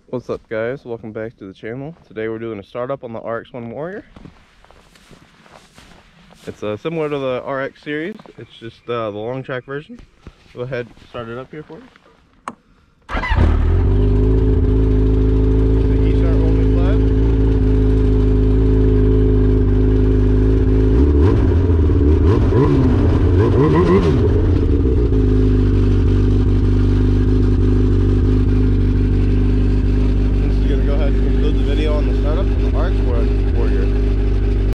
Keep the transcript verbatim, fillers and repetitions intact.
What's up, guys? Welcome back to the channel. Today we're doing a startup on the R X one Warrior. It's uh, similar to the R X series. It's just uh, the long track version. Go ahead, start it up here for us.